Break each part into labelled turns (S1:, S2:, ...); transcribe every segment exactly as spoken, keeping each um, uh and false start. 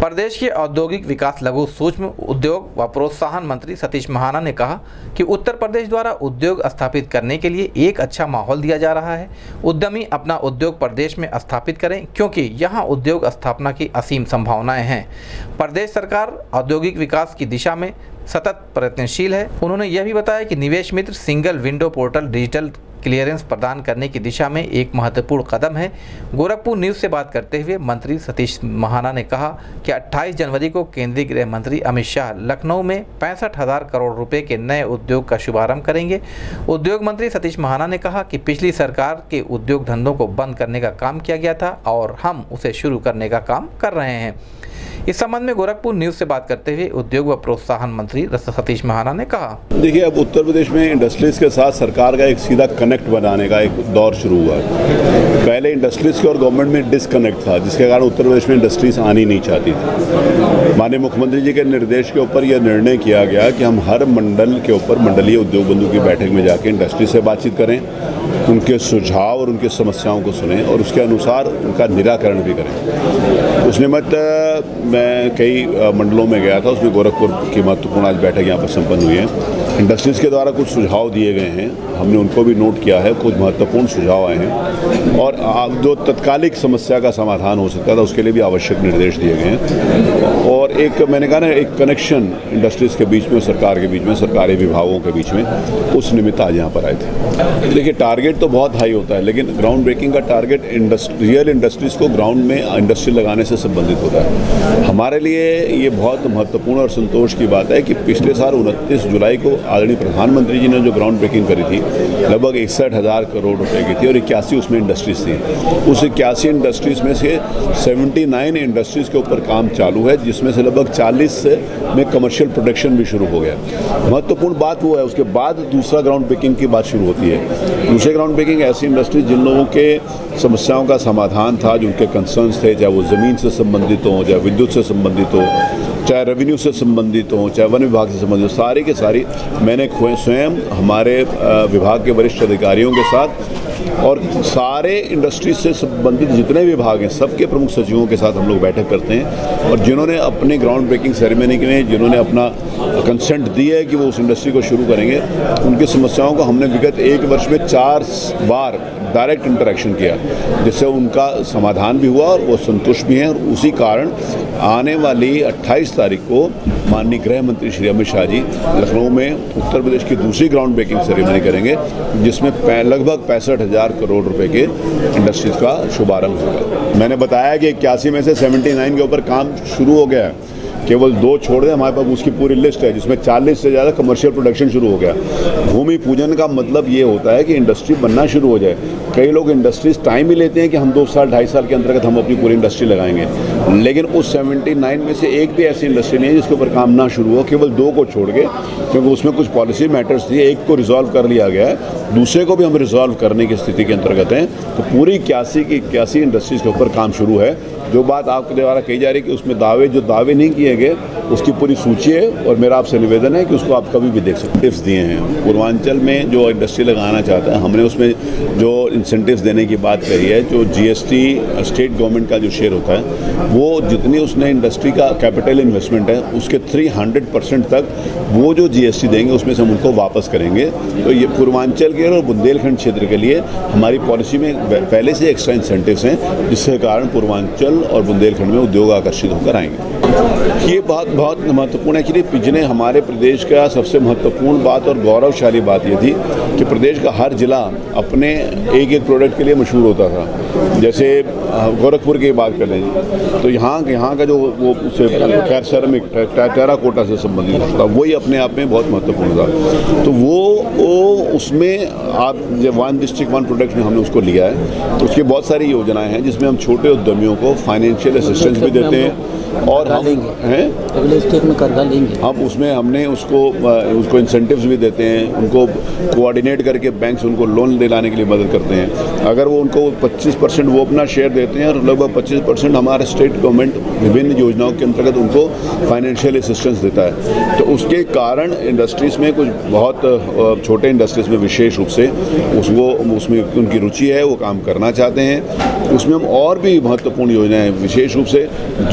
S1: प्रदेश के औद्योगिक विकास, लघु सूक्ष्म उद्योग व प्रोत्साहन मंत्री सतीश महाना ने कहा कि उत्तर प्रदेश द्वारा उद्योग स्थापित करने के लिए एक अच्छा माहौल दिया जा रहा है। उद्यमी अपना उद्योग प्रदेश में स्थापित करें क्योंकि यहाँ उद्योग स्थापना की असीम संभावनाएं हैं। प्रदेश सरकार औद्योगिक विकास की दिशा में सतत प्रयत्नशील है। उन्होंने यह भी बताया कि Nivesh Mitra single window portal digital clearance प्रदान करने की दिशा में एक महत्वपूर्ण कदम है। गोरखपुर न्यूज़ से बात करते हुए मंत्री सतीश महाना ने कहा कि अट्ठाईस जनवरी को केंद्रीय गृह मंत्री अमित शाह लखनऊ में पैंसठ हज़ार करोड़ रुपए के नए उद्योग का शुभारंभ करेंगे। उद्योग मंत्री सतीश महाना ने कहा कि पिछली सरकार के उद्योग धंधों को बंद करने का काम किया गया था और हम उसे शुरू करने का काम कर रहे हैं। इस संबंध में गोरखपुर न्यूज़ से बात करते हुए उद्योग व प्रोत्साहन मंत्री सतीश महाना ने कहा,
S2: देखिए, अब उत्तर प्रदेश में इंडस्ट्रीज के साथ सरकार का एक सीधा कनेक्ट बनाने का एक दौर शुरू हुआ है। पहले इंडस्ट्रीज के और गवर्नमेंट में डिसकनेक्ट था, जिसके कारण उत्तर प्रदेश में इंडस्ट्रीज आनी नहीं चाहती थी। माननीय मुख्यमंत्री जी के निर्देश के ऊपर यह निर्णय किया गया कि हम हर मंडल के ऊपर मंडलीय उद्योग बंधु की बैठक में जाकर इंडस्ट्री से बातचीत करें, उनके सुझाव और उनकी समस्याओं को सुनें और उसके अनुसार उनका निराकरण भी करें। उस निमित्त मैं कई मंडलों में गया था, उसमें गोरखपुर की महत्वपूर्ण आज बैठक यहाँ पर संपन्न हुई है। इंडस्ट्रीज के द्वारा कुछ सुझाव दिए गए हैं, हमने उनको भी नोट किया है। कुछ महत्वपूर्ण सुझाव आए हैं और जो तत्कालिक समस्या का समाधान हो सकता था उसके लिए भी आवश्यक निर्देश दिए गए हैं। और एक मैंने कहा ना, एक कनेक्शन इंडस्ट्रीज के बीच में, सरकार के बीच में, सरकारी विभागों के बीच में, उस निमित्त आज यहाँ पर आए थे। देखिए, टारगेट तो बहुत हाई होता है, लेकिन ग्राउंड ब्रेकिंग का टारगेट रियल इंडस्ट्रीज को ग्राउंड में इंडस्ट्री लगाने से संबंधित होता है। हमारे लिए ये बहुत महत्वपूर्ण और संतोष की बात है कि पिछले साल उनतीस जुलाई को आदरणीय प्रधानमंत्री जी ने जो ग्राउंड ब्रेकिंग करी थी, लगभग इकसठ हज़ार करोड़ रुपए की थी और इक्यासी उसमें इंडस्ट्रीज थी। उस इक्यासी इंडस्ट्रीज में से उन्यासी इंडस्ट्रीज के ऊपर काम चालू है, जिसमें से लगभग चालीस में कमर्शियल प्रोडक्शन भी शुरू हो गया। महत्वपूर्ण बात वो है, उसके बाद दूसरा ग्राउंड ब्रेकिंग की बात शुरू होती है। दूसरे ग्राउंड ब्रेकिंग ऐसी इंडस्ट्रीज जिन लोगों के समस्याओं का समाधान था, जो उनके कंसर्न्स थे, चाहे वो ज़मीन से संबंधित हो, चाहे विद्युत से संबंधित हो, चाहे रेवेन्यू से संबंधित हो, चाहे वन विभाग से संबंधित हो, सारी के सारी मैंने स्वयं हमारे विभाग के वरिष्ठ अधिकारियों के साथ और सारे इंडस्ट्री से संबंधित जितने विभाग हैं सबके प्रमुख सचिवों के साथ हम लोग बैठक करते हैं। और जिन्होंने अपने ग्राउंड ब्रेकिंग सेरेमनी में जिन्होंने अपना कंसेंट दिया है कि वो उस इंडस्ट्री को शुरू करेंगे, उनकी समस्याओं को हमने विगत एक वर्ष में चार बार डायरेक्ट इंटरेक्शन किया, जिससे उनका समाधान भी हुआ और वो संतुष्ट भी हैं। और उसी कारण आने वाली अट्ठाईस तारीख को माननीय गृह मंत्री श्री अमित शाह जी लखनऊ में उत्तर प्रदेश की दूसरी ग्राउंड ब्रेकिंग सेरेमनी करेंगे, जिसमें लगभग पैंसठ हज़ार करोड़ रुपए के इंडस्ट्रीज का शुभारंभ होगा। मैंने बताया कि इक्यासी में से उन्यासी के ऊपर काम शुरू हो गया है, केवल दो छोड़ दें, हमारे पास उसकी पूरी लिस्ट है, जिसमें चालीस से ज़्यादा कमर्शियल प्रोडक्शन शुरू हो गया। भूमि पूजन का मतलब ये होता है कि इंडस्ट्री बनना शुरू हो जाए। कई लोग इंडस्ट्रीज टाइम ही लेते हैं कि हम दो साल ढाई साल के अंतर्गत हम अपनी पूरी इंडस्ट्री लगाएंगे, लेकिन उस उन्यासी में से एक भी ऐसी इंडस्ट्री नहीं है जिसके ऊपर काम ना शुरू हो, केवल दो को छोड़ के, क्योंकि उसमें कुछ पॉलिसी मैटर्स थी। एक को रिजॉल्व कर लिया गया है, दूसरे को भी हम रिजॉल्व करने की स्थिति के अंतर्गत हैं। तो पूरी इक्यासी की इक्यासी इंडस्ट्रीज के ऊपर काम शुरू है। जो बात आपके द्वारा कही जा रही है कि उसमें दावे जो दावे नहीं किए गए, उसकी पूरी सूची है और मेरा आपसे निवेदन है कि उसको आप कभी भी देख सकते हैं। टिप्स दिए हैं पूर्वांचल में जो इंडस्ट्री लगाना चाहता है, हमने उसमें जो इंसेंटिव्स देने की बात कही है। जो जीएसटी स्टेट गवर्नमेंट का जो शेयर होता है, वो जितनी उसने इंडस्ट्री का कैपिटल इन्वेस्टमेंट है उसके तीन सौ परसेंट तक वो जो जीएसटी देंगे उसमें से हम उनको वापस करेंगे। तो ये पूर्वांचल के और बुंदेलखंड क्षेत्र के लिए हमारी पॉलिसी में पहले से एक्स्ट्रा इंसेंटिव्स हैं, जिसके कारण पूर्वांचल और बुंदेलखंड में उद्योग आकर्षित होकर आएंगे। ये बात बहुत महत्वपूर्ण है कि पिछले हमारे प्रदेश का सबसे महत्वपूर्ण बात और गौरवशाली बात ये थी कि प्रदेश का हर जिला अपने एक एक प्रोडक्ट के लिए मशहूर होता था। जैसे गोरखपुर की बात कर लें तो यहाँ यहाँ का जो वो खैर सेरामिक टेराकोटा से संबंधित था, वही अपने आप में बहुत महत्वपूर्ण था। तो वो वो उसमें आप जब वन डिस्ट्रिक्ट वन प्रोडक्ट में हमने उसको लिया है, तो उसकी बहुत सारी योजनाएं हैं जिसमें हम छोटे उद्यमियों को फाइनेंशियल असिस्टेंस भी देते हैं और हम हैं
S3: अगले स्टेट में कर्जा लेंगे
S2: हम उसमें हमने उसको उसको इंसेंटिव्स भी देते हैं, उनको कोऑर्डिनेट करके बैंक से उनको लोन दिलाने के लिए मदद करते हैं। अगर वो उनको पच्चीस परसेंट वो अपना शेयर देते हैं और लगभग पच्चीस परसेंट हमारा स्टेट गवर्नमेंट विभिन्न योजनाओं के अंतर्गत उनको फाइनेंशियल असिस्टेंस देता है। तो उसके कारण इंडस्ट्रीज़ में कुछ बहुत छोटे इंडस्ट्रीज़ में विशेष रूप से उसको उसमें उनकी रुचि है, वो काम करना चाहते हैं। उसमें हम और भी महत्वपूर्ण योजनाएं विशेष रूप से जो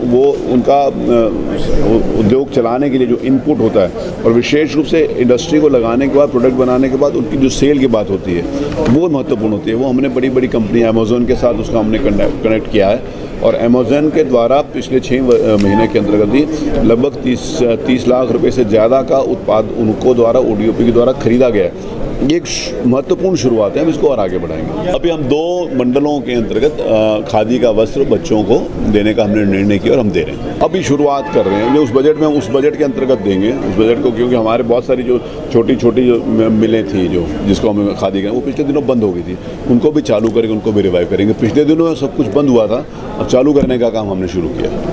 S2: वो उनका उद्योग चलाने के लिए जो इनपुट होता है, और विशेष रूप से इंडस्ट्री को लगाने के बाद, प्रोडक्ट बनाने के बाद उनकी जो सेल की बात होती है वो महत्वपूर्ण होती है। वो हमने बड़ी बड़ी कंपनी अमेज़न के साथ उसका हमने कनेक्ट किया है, और अमेज़न के द्वारा पिछले छः महीने के अंतर्गत ही लगभग तीस तीस लाख रुपए से ज़्यादा का उत्पाद उनको द्वारा ओ डी ओ पी के द्वारा खरीदा गया है। ये एक महत्वपूर्ण शुरुआत है, हम इसको और आगे बढ़ाएंगे। अभी हम दो मंडलों के अंतर्गत खादी का वस्त्र बच्चों को देने का हमने निर्णय किया और हम दे रहे हैं। अभी शुरुआत कर रहे हैं, जो उस बजट में हम उस बजट के अंतर्गत देंगे उस बजट को, क्योंकि हमारे बहुत सारी जो छोटी छोटी जो मिलें थी जो जिसको हमें खादी का, वो पिछले दिनों बंद हो गई थी, उनको भी चालू करेंगे, उनको भी रिवाइव करेंगे। पिछले दिनों में सब कुछ बंद हुआ था, अब चालू करने का काम हमने शुरू किया।